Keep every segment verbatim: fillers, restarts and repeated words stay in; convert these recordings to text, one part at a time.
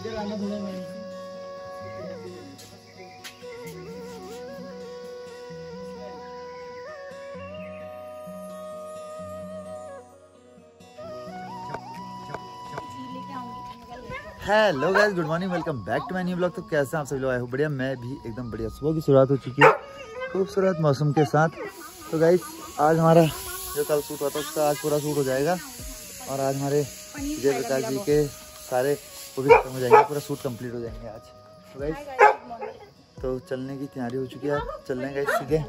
इधर आना थोड़ा मैं hello guys, good morning, welcome back to my new blog. तो कैसे आप सभी लोग आए हो? बढ़िया, मैं भी एकदम बढ़िया। सुबह की शुरुआत हो चुकी है खूबसूरत मौसम के साथ। तो गाइस आज हमारा जो कल शूट हुआ था उसका आज पूरा शूट हो जाएगा और आज हमारे जय प्रकाश जी के सारे वो भी खत्म हो जाएंगे, पूरा शूट कंप्लीट हो जाएंगे आज। तो गाइस तो चलने की तैयारी हो चुकी है, चल रहे हैं गाइस सीधे।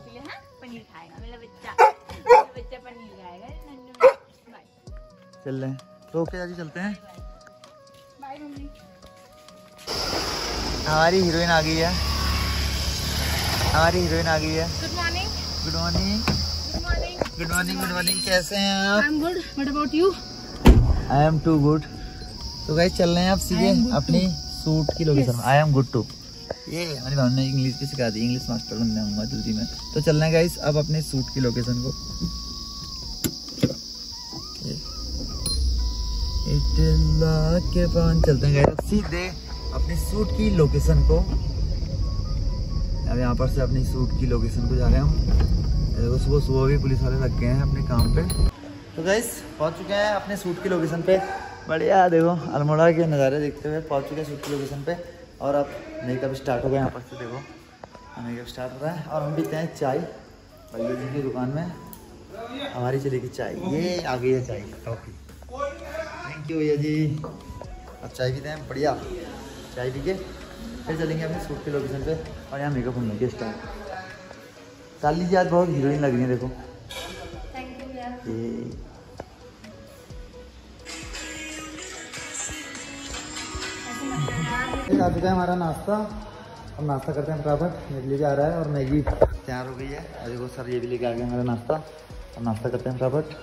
चल रहे हैं तो ओके जी, चलते हैं। हमारी हीरोइन आ गई है, हमारी हीरोइन आ गई है। Good morning. Good morning. Good morning. Good morning. Good morning. कैसे हैं आप? I am good. What about you? I am too good. तो गाइस चल रहे हैं आप सीधे अपनी शूट की लोकेशन में। I am good too. ये हमारी बहन ने इंग्लिश भी सिखा दी, इंग्लिश मास्टर बन जाऊंगा जल्दी में। तो चल रहे हैं गाइस अब अपने शूट की लोकेशन को। के पास चलते हैं गाइस सीधे अपनी शूट की लोकेशन को। अब यहाँ पर से अपनी शूट की लोकेशन को जा रहे हैं हम। सुबह सुबह भी पुलिस वाले लग गए हैं अपने काम पे। तो गाइस पहुँच चुके हैं अपने शूट की लोकेशन पे। बढ़िया, देखो अल्मोड़ा के नज़ारे देखते हुए पहुँच चुके हैं शूट की लोकेशन पे। और अब मेकअप स्टार्ट हो गया। यहाँ पर से देखो मेकअप स्टार्ट हो रहा है और हम पीते हैं चाय भैया जी की दुकान में। हमारी चलेगी चाय, ये आ गई है चाय कॉफ़ी। थैंक यू भैया जी। अब चाय पीते हैं, बढ़िया चाय पी के फिर चलेंगे अपने शूट की लोकेशन पे। और यहाँ मेकअप होने के स्टार्ट। साली जी आज बहुत हीरोइन लग रही है, देखो। ये आ चुका है हमारा नाश्ता। अब नाश्ता करते हैं फटाफट। मेरे लिए जा रहा है और मैगी तैयार हो गई है। और देखो सर ये भी लेके आ गया हमारा नाश्ता। अब नाश्ता करते हैं फटाफट।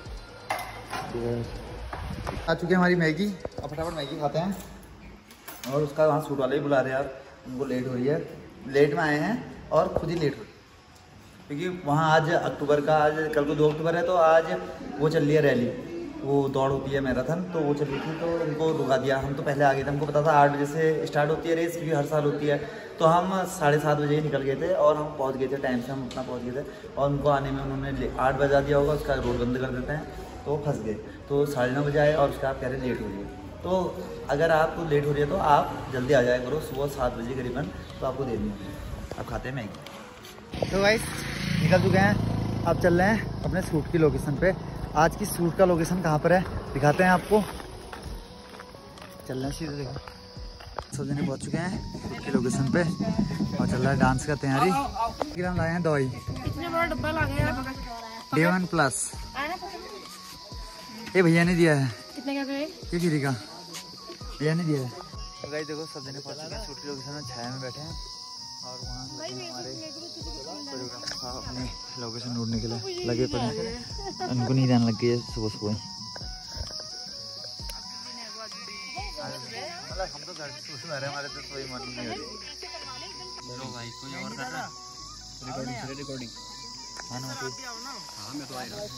आ चुकी है हमारी मैगी। अब फटाफट मैगी खाते हैं। और उसका वहाँ शूट वाले ही बुला रहे हैं यार, उनको लेट हो रही है। लेट में आए हैं और खुद ही लेट हो रही है क्योंकि वहाँ आज अक्टूबर का, आज कल को दो अक्टूबर है तो आज वो चल रही है रैली, वो दौड़ होती है मैराथन, तो वो चल रही थी तो इनको रुका दिया। हम तो पहले आ गए थे, हमको पता था आठ बजे से स्टार्ट होती है रेस क्योंकि हर साल होती है। तो हम साढ़े सात बजे ही निकल गए थे और हम पहुँच गए थे टाइम से, हम अपना पहुँच गए थे। और उनको आने में उन्होंने आठ बजा दिया होगा, उसका रोड बंद कर देते हैं तो फंस गए। तो साढ़े नौ बजे आए और उसका आप कह रहे लेट हो रही है। तो अगर आपको लेट हो रही है तो आप जल्दी आ जाया करो, सुबह सात बजे करीबन, तो आपको दे देंगे। अब खाते हैं मैगी। तो गाइस निकल चुके हैं, अब चल रहे हैं अपने शूट की लोकेशन पे। आज की शूट का लोकेशन कहाँ पर है दिखाते हैं आपको। चल रहे हैं सीधे, देखो सब जने पहुँच चुके हैं शूट की लोकेशन पे और चल रहा है डांस का तैयारी। हम लाए हैं दवाई इतने बड़ा डब्बा ला गया डे वन प्लस। ये भैया ने दिया है। कितने का है ये फ्री का, भैया ने दिया है। तो गाइस देखो सब जने पहुंच चुके हैं शूट की लोकेशन में, छाया में बैठे हैं और वहाँ हमारे कोरियोग्राफर अपने लोकेशन ढूंढने के लिए लगे पड़े हैं। उनको नींद आने लग गई है सुबह सुबह। हम तो घर से सुबह हमारे तो कोई मन नहीं हो रही भाई। कोई और कर रहा रिकॉर्डिंग रिकॉर्डिंग हाँ ना हाँ मैं तो आ रहा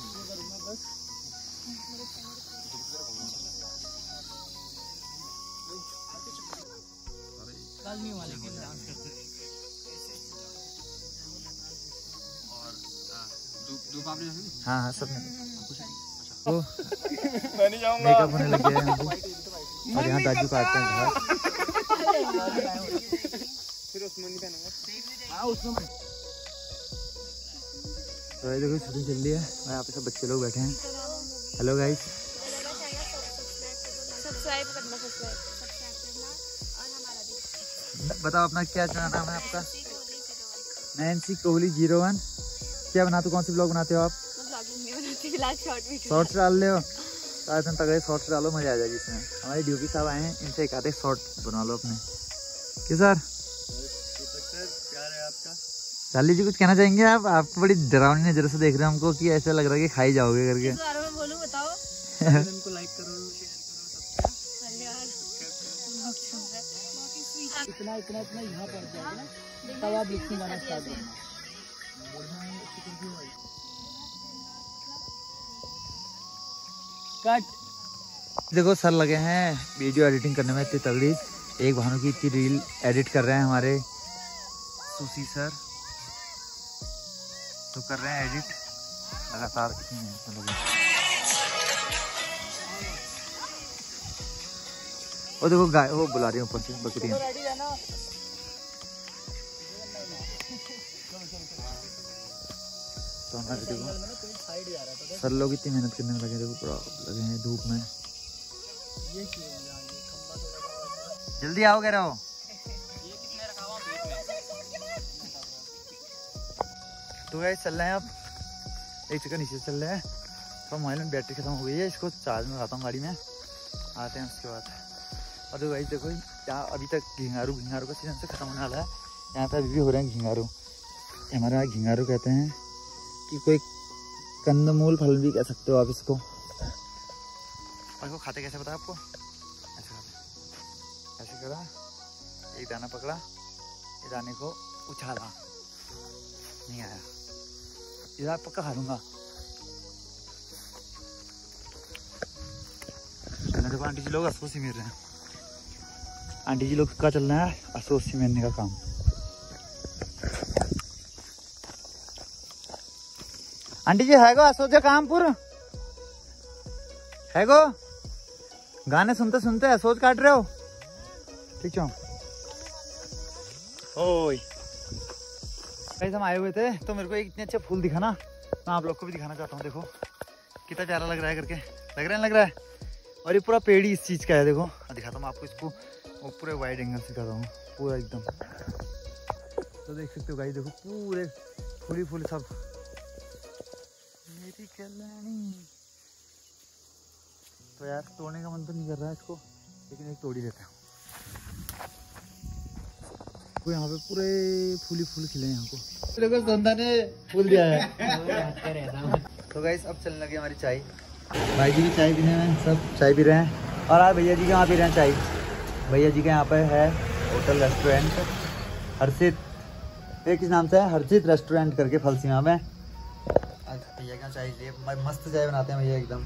वाले के डांस करते और दो पापड़ी हाँ हाँ सब तो मैं नहीं जाऊंगा। मेकअप होने लग गया है और यहाँ दाजू काटते हैं घर। फिर उसमें नहीं पहनूंगा। हाँ उसमें तो देखो शूटिंग चल रही है और यहाँ पे सब बच्चे लोग बैठे हैं। हेलो गाइस, सब्सक्राइब करना, सब्सक्राइब बताओ अपना क्या नाम है आपका? Nancy Kohli zero one. क्या बनाते हो, कौन सी ब्लॉग बनाते हो आप? शॉर्ट्स डाल ले हो तो तगड़े शॉर्ट्स डालो, मजा आ जाएगी इसमें। हमारे ड्यूटी साहब आए हैं, इनसे एक आधे शॉर्ट बना लो अपने। कि सर प्यार है आपका। चाली जी कुछ कहना चाहेंगे आप? आप बड़ी डरावनी नजर से देख रहे हैं हमको कि ऐसा लग रहा है कि खाई जाओगे करके। बोलूं बताओ। इनको लाइक करो, इतना इतना इतना यहाँ पहुँच जाएगा ना तब आप लिखने गाना स्टार्ट करना। कट। देखो सर लगे हैं वीडियो एडिटिंग करने में इतनी तगड़ी एक भानु की इतनी रील एडिट कर रहे हैं हमारे सुशी सर, तो कर रहे हैं एडिट लगातार। वो देखो गाय वो बुला रही है ऊपर से बकरियां। तो हमारे देखो सर लोग इतनी मेहनत करने में लगे, देखो पूरा लगे हैं धूप में। जल्दी आओ कह रहे हो। तो गाइस चल रहे हैं अब, एक जगह नीचे चल रहे हैं। तो मोबाइल में बैटरी खत्म हो गई है, इसको चार्ज में लगाता हूँ गाड़ी में, आते हैं उसके बाद। और तो गाइस देखो यहाँ अभी तक घिंगारू घिंगारू का सीजन से खत्म होने वाला है। यहाँ पे अभी भी हो रहे हैं घिंगारू। हमारे यहाँ घिंगारू कहते हैं कि कोई कंदमूल फल भी कह सकते हो आप इसको। और इसको खाते कैसे पता आपको? ऐसे खाते, ऐसे करा, एक दाना पकड़ा, ये दाने को उछाला, नहीं आया, इधर पक्का खा लूंगा। देखो आंटी जी लोग अस्सी मिल रहे हैं। आंटी जी लोग का चल रहा है अस्सी मिलने का काम। आंटी जी है गो असोज कामपुर है गो, गाने सुनते सुनते असोज काट रहे हो? ठीक है। ओए गाइस हम आए हुए थे तो मेरे को एक इतने अच्छे फूल दिखा ना, मैं आप लोग को भी दिखाना चाहता हूँ। देखो कितना प्यारा लग रहा है करके, लग रहा है लग रहा है। और ये पूरा पेड़ ही इस चीज़ का है। देखो दिखाता हूँ आपको इसको, वो पूरे वाइड एंगल से दिखाता हूँ पूरा एकदम। तो देख सकते हो गाइस, देखो पूरे फूली फूल सब। मेरी कल्याणी। तो यार तोड़ने का मन तो नहीं कर रहा है इसको, लेकिन एक तोड़ ही लेते हैं। तो यहाँ पे पूरे फूली फूल खिले हैं यहाँ को। देखो संधा ने फूल दिया है। तो गाइस अब चलने लगी हमारी चाय। भाई जी की चाय पीने में, सब चाय पी रहे हैं। और आज भैया जी के वहाँ पी रहे हैं चाय। भैया जी के यहाँ पे है होटल रेस्टोरेंट हर्षित, ये किस नाम से है? हर्षित रेस्टोरेंट करके फलसीमा में। आज भैया के यहाँ चाय लिए, मस्त चाय बनाते हैं भैया एकदम।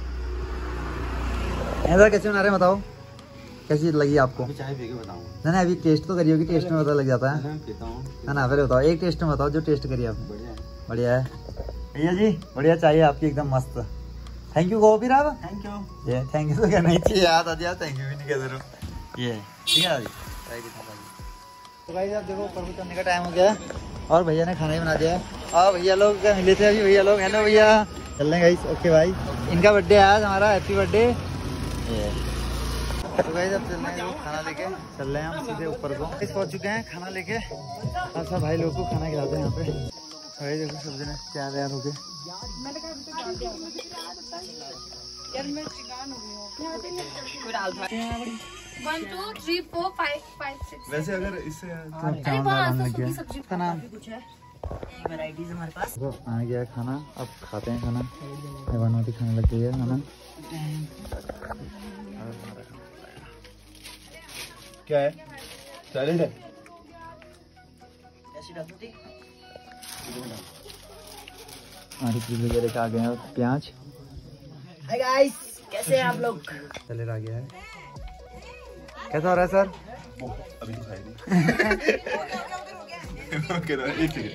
ऐसा कैसे बना रहे हैं बताओ, कैसी लगी आपको? चाय पी के बताऊँ? ना ना अभी टेस्ट तो करिए, टेस्ट में पता लग जाता है ना ना। पहले बताओ, एक टेस्ट में बताओ जो टेस्ट करिए आपने। बढ़िया है, बढ़िया है भैया जी, बढ़िया चाहिए आपकी एकदम मस्त। थैंक यू कहो फिर आप। Thank you. ये थैंक यू तो कहना ही चाहिए यार, आज यार थैंक यू भी नहीं कह रहे हो। ये ठीक है। तो भाई आप देखो ऊपर चलने का टाइम हो गया और भैया ने खाना ही बना दिया है। और भैया लोग क्या मिले थे अभी, भैया लोग हेलो भैया, चल रहे हैं गाइस। ओके भाई, इनका बर्थडे है आज, हमारा हैप्पी बर्थडे। तो गाइस अब चल रहे हैं खाना लेके, चल रहे हैं हम सीधे ऊपर को। इस पहुंच चुके हैं खाना लेके। अच्छा भाई लोग को खाना खिलाते हैं यहाँ पे। भाई देखो सब जने तैयार तैयार हो गए। One two three four five five six. वैसे अगर इससे इसका नाम वैरायटीज हमारे पास आ गया है खाना। अब खाते हैं खाना। बनवाती खाने लग गई है खाना। क्या है? सैलेड है। हमारी चीज वगैरह आ गए हैं, प्याज। हाय गाइस, कैसे हैं आप लोग? सैलेड आ गया है। कैसा हो रहा है सर? अभी तो खाई नहीं। एक सेकंड।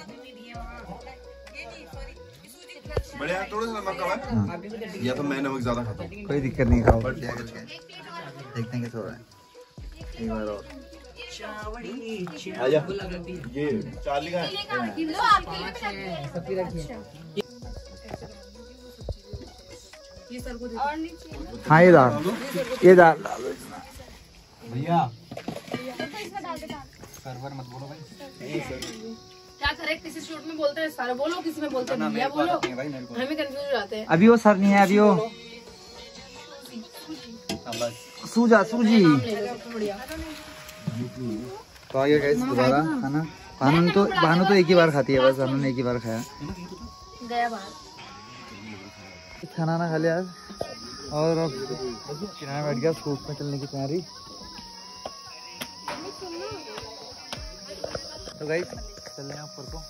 बढ़िया, थोड़ा सा नमक कम है या तो मैं नमक ज्यादा खाता हूँ। कोई दिक्कत नहीं, खाओ देखते हैं कैसे हो रहा है। एक बार और आजा। ये चार्ली का है। हाँ ये दाल, ये दाल डालो इसमें। भैया सर्वर मत बोलो भाई। क्या करें, किसी शूट में बोलते हैं सारे बोलो, किसी में बोलते हैं भैया बोलो, हमें कंफ्यूज हो जाते हैं। अभी वो सर नहीं है, अभी वो सूजा सूजी। तो आगे गाइस दोबारा खाना। भानु तो भानु तो एक ही बार खाती है बस, भानु ने एक ही बार खाया। गया बाहर खाना ना खा लिया और अब किनारे बैठ गया, सूट में चलने की तैयारी। तो गाइस चल रहे हैं ऊपर को।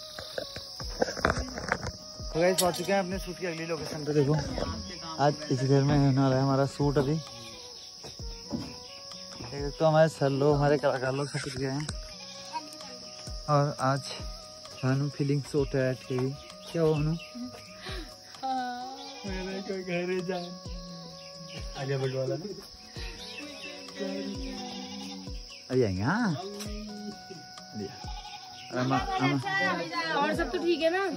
तो गाइस पहुंच चुके हैं अपने शूट की अगली लोकेशन पे। देखो आज इस घर में होने वाला है हमारा शूट। अभी एक तो हमारे सर लोग हमारे कलाकार लोग सब कुछ गए हैं और आज हनु फीलिंग सो टायर्ड की क्या हो हनु मेरे को घर जाए आजा बटवाला ना हाँ और सब तो ठीक है ना।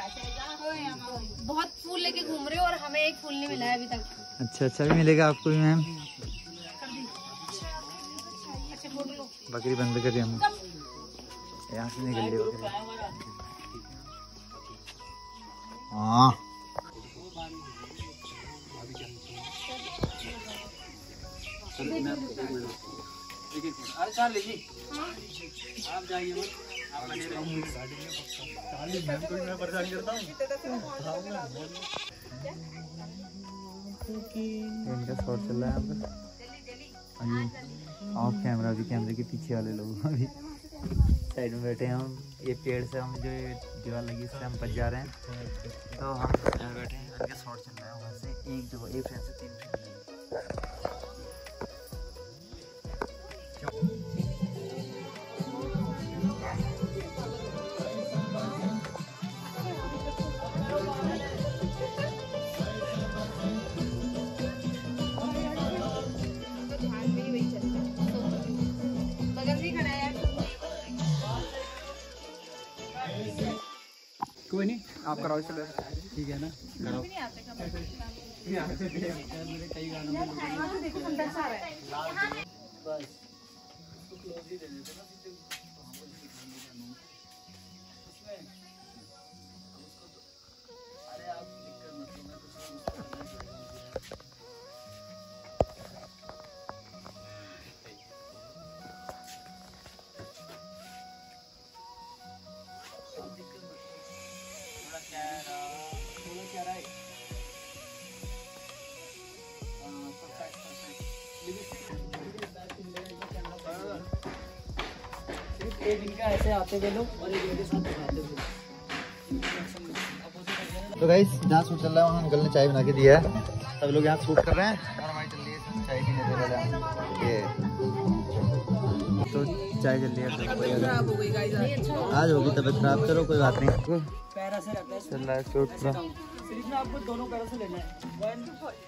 बहुत फूल लेके घूम रहे हो और हमें एक फूल नहीं मिला है अभी तक। अच्छा अच्छा भी मिलेगा आपको भी मैम। बकरी बंद कर हम यहाँ से निकल लियो। हाँ अरे चार लीजिए आप जाइए मत आप बने रहिए चालीस मैम को मैं परेशान करता हूँ। इनका शॉट चल रहा है यहाँ पर ऑफ कैमरा भी कैमरे के पीछे वाले लोग अभी साइड में बैठे हैं हम। ये पेड़ से हम जो दीवार लगी इससे हम बच जा रहे हैं तो हम यहाँ बैठे हैं। इनका शॉट चल रहा है वहाँ से एक दो एक फ्रेंड से तीन फ्रेंड। कोई नहीं आप कराओ चलो ठीक है ना कराओ। मेरे कई गानों में बस एक इनका ऐसे आते हुए लोग और एक इनके साथ दिखाते हुए। तो गाइस जहाँ शूट चल रहा है वहाँ अंकल ने चाय बना के दिया है। सब लोग यहाँ शूट कर रहे हैं और हमारी चल रही है चाय पीने दे रहे हैं। ये तो चाय चल रही है। आज होगी तबीयत खराब चलो कोई बात नहीं। पैरा से रहता है चल रहा है शूट पूरा। सिर्फ ना आपको दोनों पैरों से लेना है। वन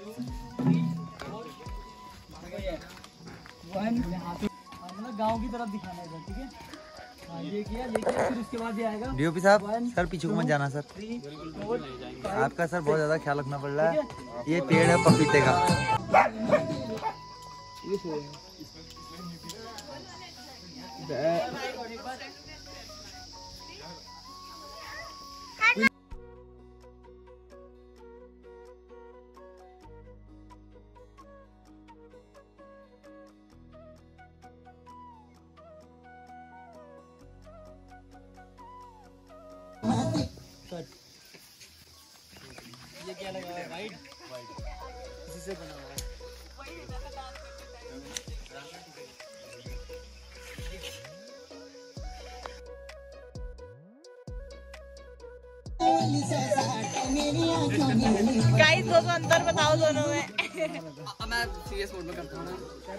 वन मतलब गांव की तरफ दिखाना है ठीक है। हाँ ये किया ये किया फिर उसके बाद ये आएगा डीओपी साहब सर पीछे को मत जाना सर। थ्री फोर आपका सर बहुत ज्यादा ख्याल रखना पड़ रहा है। ये पेड़ है पपीते का। ये क्या लगा है वाइट वाइट इसी से बना हुआ है। गाइस दोनों अंतर बताओ दोनों में। मैं सीरियस मोड में करता हूँ ना।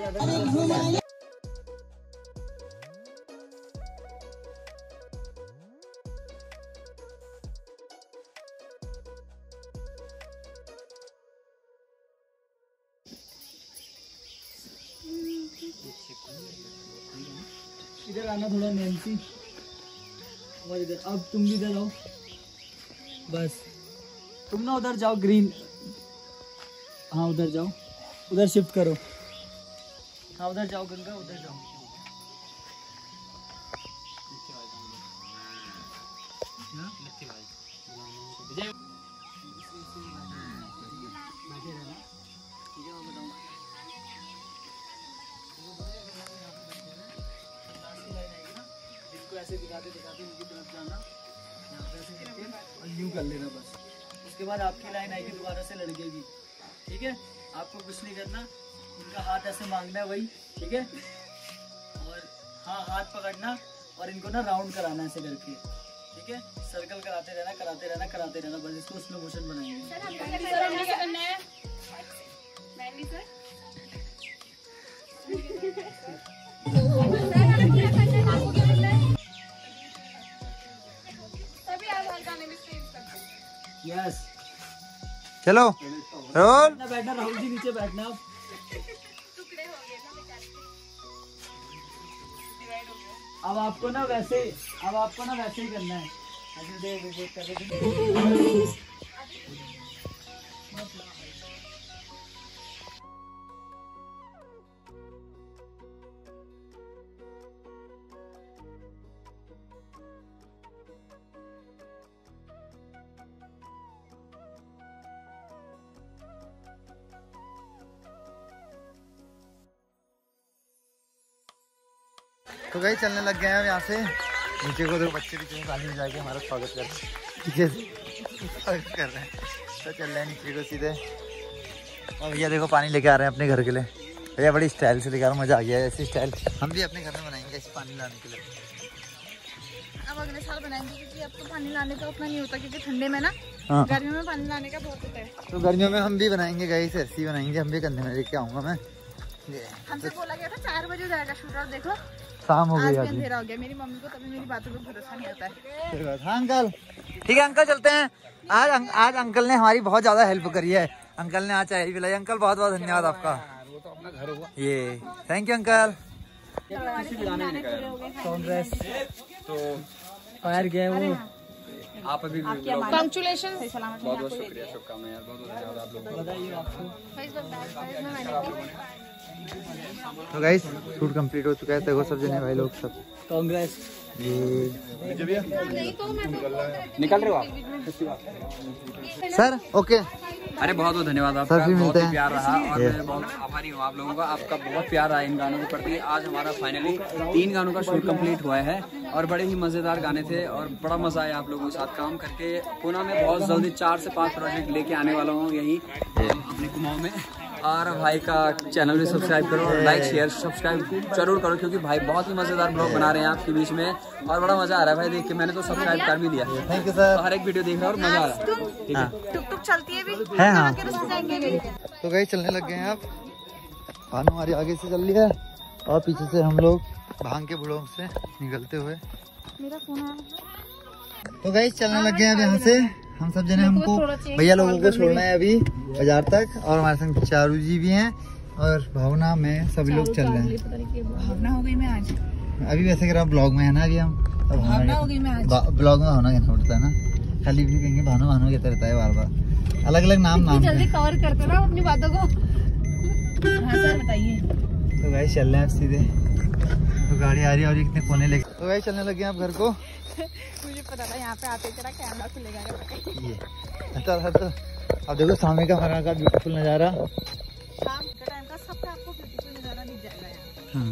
इधर आना थोड़ा नैन्सी और इधर अब तुम भी इधर आओ बस तुम ना उधर जाओ ग्रीन। हाँ उधर जाओ उधर शिफ्ट करो। हाँ उधर जाओ गंगा उधर जाओ। ऐसे दिखाते दिखाते इनकी तरफ जाना यहाँ पे ऐसे करके और यूं कर लेना बस। उसके बाद आपकी लाइन आएगी दोबारा से लड़केगी ठीक है। आपको कुछ नहीं करना इनका हाथ ऐसे मांगना है वही ठीक है। और हाँ हाथ पकड़ना और इनको ना राउंड कराना ऐसे करके ठीक है। सर्कल कराते रहना कराते रहना कराते रहना बस। इसको स्लो मोशन बनाएंगे। चलो रोल। बैठना राहुल जी, नीचे बैठना आप। अब आपको ना वैसे अब आपको ना वैसे ही करना है। देख देख कर तो गई चलने लग गए हैं यहाँ से नीचे को। देखो बच्चे नीचे पानी में जाके हमारा स्वागत कर रहे हैं, स्वागत कर रहे हैं। तो चल रहे हैं नीचे को सीधे। और भैया देखो पानी लेके आ रहे हैं अपने घर के लिए। भैया बड़ी स्टाइल से लेके आ रहे हैं, मजा आ गया है। ऐसी स्टाइल हम भी अपने घर में बनाएंगे ऐसे पानी लाने के लिए। अब अगले साल बनाएंगे क्योंकि अब तो पानी लाने का उतना नहीं होता क्योंकि ठंडे में ना हाँ। गर्मियों में पानी लाने का बहुत होता है। तो गर्मियों में हम भी बनाएंगे गाइस, ऐसी बनाएंगे। हम भी कंधे में लेके आऊँगा मैं। हमसे बोला गया था चार बजे जाएगा शूट, और देखो शाम हो आज गई। भी आज अंधेरा हो गया। मेरी मम्मी को तभी मेरी बातों पे भरोसा नहीं होता है। हाँ अंकल, ठीक है अंकल चलते हैं। आज अं, आज अंकल ने हमारी बहुत ज्यादा हेल्प करी है। अंकल ने आज चाय पिलाई। अंकल बहुत बहुत धन्यवाद आपका। वो तो अपना घर हुआ ये। Thank you uncle. तो फायर गए वो आप अभी कंग्रेचुलेशन, बहुत बहुत शुक्रिया, शुभकामनाएं यार, बहुत बहुत धन्यवाद आप लोगों को। बताइए आपको। तो गाइस शूट कंप्लीट हो चुका है। देखो सब जने भाई लोग सब कांग्रेस ये निकल रहे हो आप सर। ओके अरे बहुत बहुत धन्यवाद आपका, सर, फिर बहुत मिलते ही हैं। प्यार रहा और मैं बहुत आभारी हूँ आप लोगों का। आपका बहुत प्यार रहा इन गानों के प्रति। आज हमारा फाइनली तीन गानों का शूट कंप्लीट हुआ है और बड़े ही मजेदार गाने थे और बड़ा मजा आया आप लोगों के साथ काम करके। पुणे में बहुत जल्दी चार से पांच प्रोजेक्ट लेके आने वाला हूँ यहीं अपने कुमाऊं में। और भाई का चैनल भी सब्सक्राइब करो और लाइक शेयर सब्सक्राइब जरूर करो क्योंकि भाई बहुत ही मजेदार ब्लॉग बना रहे हैं आपके बीच में और बड़ा मजा आ रहा है भाई देख के। मैंने तो सब्सक्राइब कर भी दिया। Thank you sir. हर एक वीडियो देख रहा हूँ और मजा आ रहा है। ठीक है, टुक टुक चलती है भी है हाँ। जाएंगे। तो गाइस चलने लग गए हैं आप। भानु हमारी आगे से चल रही है और पीछे से हम लोग भांग के बुढ़ों से निकलते हुए। मेरा फोन है। तो गाइस चलने लग गए हैं अब यहाँ से हम सब जने। हमको भैया लोगों को छोड़ना है अभी बाजार तक और हमारे संग चारू जी भी हैं और भावना में सभी लोग चल रहे हैं। भावना हो गई मैं आज। अभी वैसे कह रहा ब्लॉग में है ना अभी हम। भावना हो गई मैं आज। ब्लॉग में भावना कहना पड़ता है ना, खाली भी कहेंगे भानु भानु कहता रहता है बार बार। अलग अलग नाम नाम जल्दी कवर करते ना अपनी बातों को। हाँ सर बताइए। तो गाइस चल रहे हैं सीधे। तो गाड़ी आ रही है और ये कितने कोने लेके। तो गाइस चलने लगे हैं आप घर को। मुझे पता था यहाँ पे आते तेरा कैमरा खुलेगा। ये अच्छा तो अब देखो सामने का हमारा का ब्यूटीफुल नज़ारा। शाम के टाइम का सबका आपको ब्यूटीफुल नज़ारा दिख जाएगा यहाँ।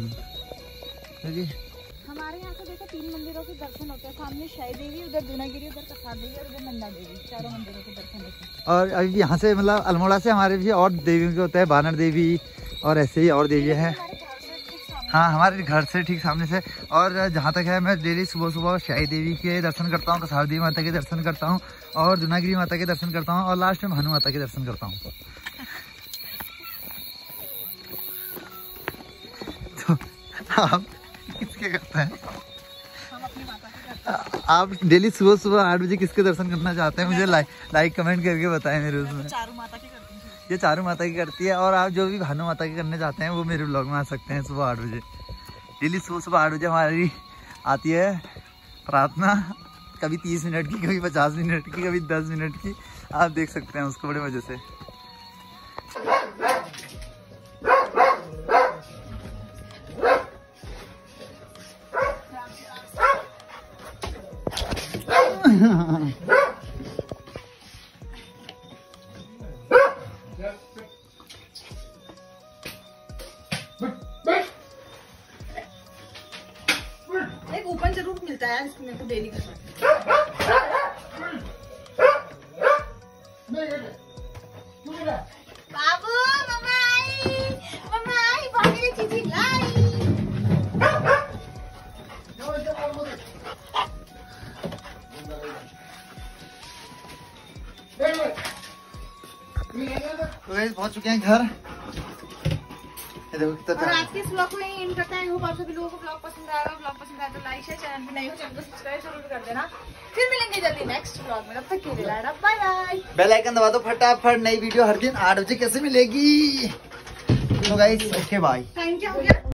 हमारे यहाँ से देखो तीन मंदिरों के दर्शन होते हैं। सामने शाही देवी, उधर दूनागिरी, उधर कसार देवी और उधर नंदा देवी। चारों मंदिरों के दर्शन होते हैं। और अभी यहाँ से मतलब अल्मोड़ा से हमारे भी और देवियों के होता है, बानर देवी और ऐसे ही और देवी है। हाँ हमारे घर से ठीक सामने से। और जहाँ तक है मैं डेली सुबह सुबह शाही देवी के दर्शन करता हूँ, कसार देवी माता के दर्शन करता हूँ और दूनागिरी माता के दर्शन करता हूँ और लास्ट में भानु माता के दर्शन करता हूँ। तो आप किसके करते हैं? आप डेली सुबह सुबह आठ बजे किसके दर्शन करना चाहते हैं? मुझे लाइक लाइक कमेंट करके बताएं मेरे उसमें। चारू माता की करती है। ये चारू माता की करती है और आप जो भी भानु माता की करने चाहते हैं वो मेरे ब्लॉग में आ सकते हैं सुबह आठ बजे। डेली सुबह सुबह आठ बजे हमारी आती है प्रार्थना, कभी तीस मिनट की, कभी पचास मिनट की, कभी दस मिनट की। आप देख सकते हैं उसको बड़े मजे से। एक कूपन जरूर मिलता है इसको मेरे को डेली का। बाबू मम्मा आई, मम्मा आई, भाभी ने चीज़ी लाई। तो गाइस पहुंच चुके हैं घर। ये देखो कितना और आज के इस ब्लॉग को यही एंड करते हैं। आई होप आप सभी लोगों को ब्लॉग पसंद आएगा। ब्लॉग पसंद आया तो लाइक शेयर, चैनल पे नए हो चैनल को सब्सक्राइब जरूर कर देना। फिर मिलेंगे मिलेंगे जल्दी नेक्स्ट ब्लॉग में, तब तक के लिए बाय बाय। बेल आइकन दबा दो फटाफट, नई वीडियो हर दिन आठ बजे कैसे मिलेगी। तो guys okay bye. Thank you.